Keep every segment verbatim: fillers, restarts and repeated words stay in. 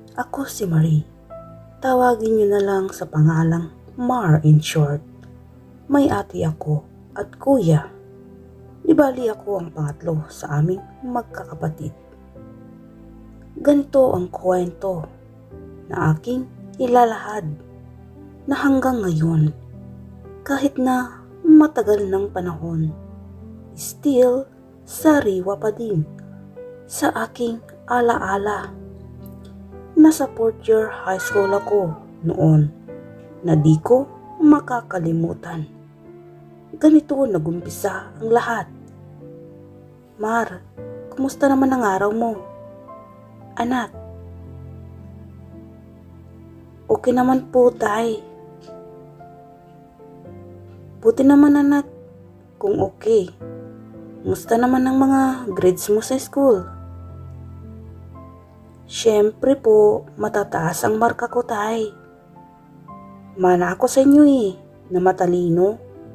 Ako si Marie. Tawagin niyo na lang sa pangalang Mar in short. May ate ako at kuya. Di bali ako ang pangatlo sa aming magkakapatid. Ganito ang kwento na aking ilalahad na hanggang ngayon, kahit na matagal ng panahon, still sariwa pa din sa aking alaala. Nasa fourth year high school ako noon na di ko makakalimutan. Ganito nagumpisa ang lahat. Mar, kumusta naman ang araw mo? Anak. Okay naman po, tay. Buti naman anak, kung okay. Kumusta naman ang mga grades mo sa school? Siyempre po, matataas ang marka ko, tay. Mana ako sa inyo eh, na matalino.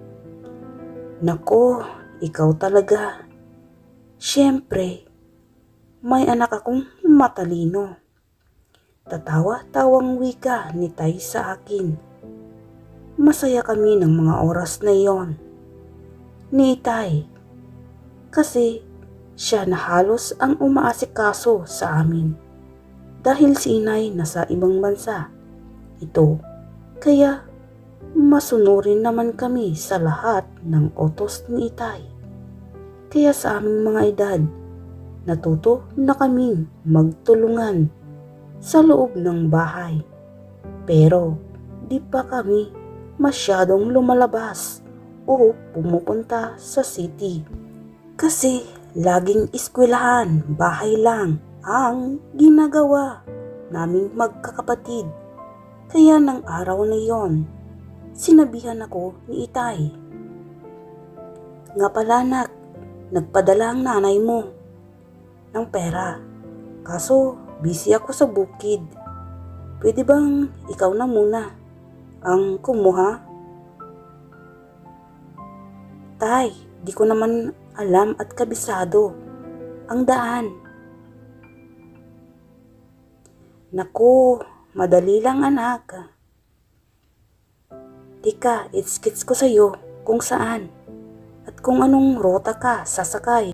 Nako, ikaw talaga. Siyempre, may anak akong matalino. Tatawa-tawang wika ni tay sa akin. Masaya kami ng mga oras na iyon. Ni tay, kasi siya na halos ang umaasikaso sa amin. Dahil si inay nasa ibang bansa. Ito, kaya masunurin naman kami sa lahat ng utos ni itay. Kaya sa aming mga edad, natuto na kaming magtulungan sa loob ng bahay. Pero di pa kami masyadong lumalabas o pumupunta sa city. Kasi laging eskwelahan, bahay lang ang ginagawa naming magkakapatid. Kaya ng araw na yon, sinabihan ako ni itay. Nga pala anak, nagpadala ang nanay mo ng pera. Kaso busy ako sa bukid. Pwede bang ikaw na muna ang kumuha? Tay, di ko naman alam at kabisado ang daan. Naku, madali lang anak. Tika, itskits ko sa'yo kung saan at kung anong rota ka sasakay.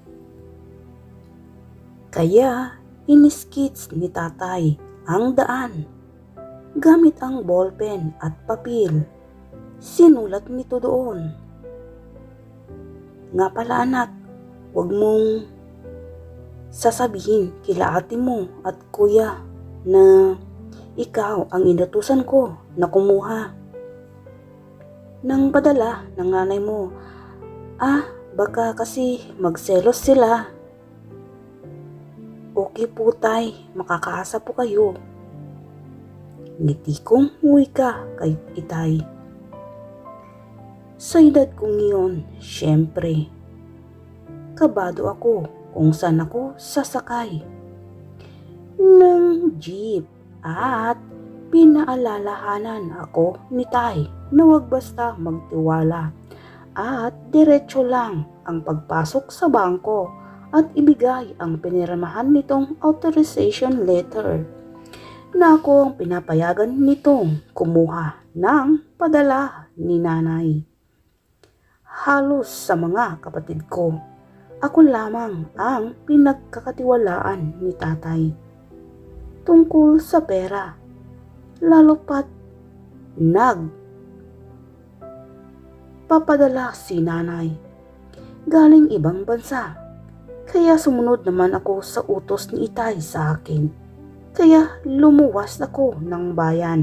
Kaya, iniskits ni tatay ang daan. Gamit ang ballpen at papel, sinulat nito doon. Nga pala anak, huwag mong sasabihin kila ate mo at kuya na ikaw ang inutusan ko na kumuha ng padala ng nanay mo. Ah, baka kasi magselos sila. Okay po tay, makakaasa po kayo. Ngiti kong wika kay itay. Sa edad kong iyon, syempre, kabado ako kung saan ako sasakay ng jeep at pinaalalahanan ako ni tay na huwag basta magtiwala at diretso lang ang pagpasok sa bangko at ibigay ang pinirmahan nitong authorization letter na ako ang pinapayagan nitong kumuha ng padala ni nanay. Halos sa mga kapatid ko, ako lamang ang pinagkakatiwalaan ni tatay tungkol sa pera, lalo pat nag papadala si nanay galing ibang bansa. Kaya sumunod naman ako sa utos ni itay sa akin. Kaya lumuwas ako ng bayan.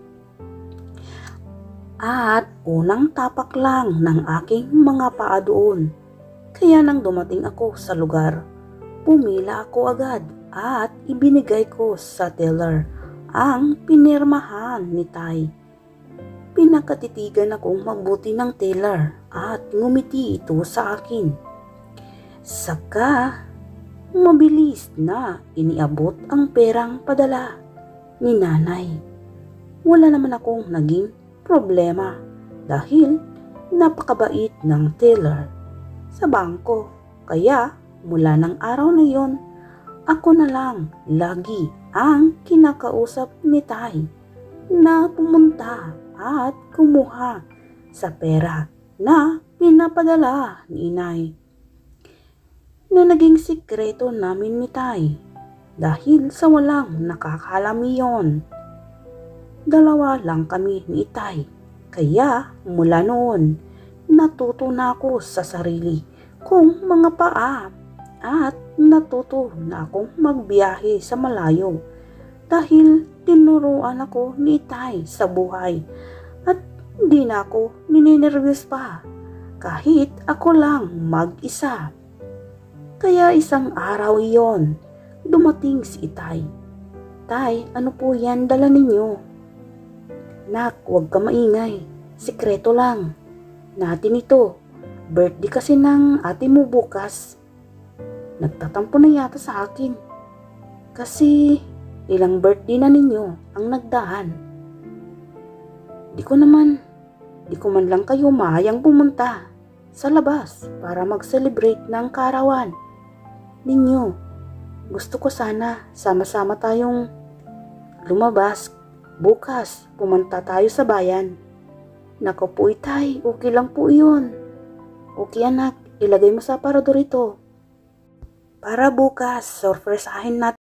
At unang tapak lang ng aking mga paa doon. Kaya nang dumating ako sa lugar, pumila ako agad at ibinigay ko sa teller ang pinirmahan ni tay. Pinakatitigan akong mabuti ng teller at ngumiti ito sa akin. Saka, mabilis na iniabot ang perang padala ni nanay. Wala naman akong naging problema dahil napakabait ng teller sa bangko. Kaya mula ng araw na yon, ako na lang lagi ang kinakausap ni Tay na pumunta at kumuha sa pera na pinapadala ni Inay, na naging sikreto namin ni Tay dahil sa walang nakakalam iyon. Dalawa lang kami ni Itay, kaya mula noon natuto na ako sa sarili kong mga paa at natuto na akong magbiyahe sa malayo dahil tinuruan ako ni Itay sa buhay at hindi na ako ninenervyos pa kahit ako lang mag-isa. Kaya isang araw iyon, dumating si Itay. Tay, ano po yan dala ninyo? Nak, huwag ka maingay. Sikreto lang. Natin ito. Birthday kasi ng ate mo bukas. Nagtatampo na yata sa akin. Kasi ilang birthday na ninyo ang nagdaan. Di ko naman, di ko man lang kayo mahayang pumunta sa labas para mag-celebrate ng kaarawan ninyo. Gusto ko sana sama-sama tayong lumabas. Bukas, pumunta tayo sa bayan. Nako po Itay, okay lang po yun. Okay anak, ilagay mo sa aparador ito. Para bukas, surpresahin natin